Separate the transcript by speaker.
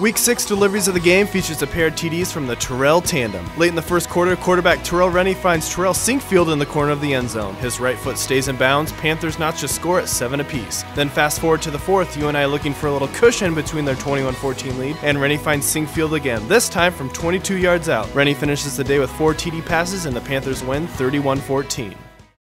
Speaker 1: Week 6 deliveries of the game features a pair of TDs from the Terrell tandem. Late in the first quarter, quarterback Terrell Rennie finds Terrell Sinkfield in the corner of the end zone. His right foot stays in bounds. Panthers notch a score at 7 apiece. Then fast forward to the fourth, UNI looking for a little cushion between their 21-14 lead, and Rennie finds Sinkfield again, this time from 22 yards out. Rennie finishes the day with 4 TD passes, and the Panthers win 31-14.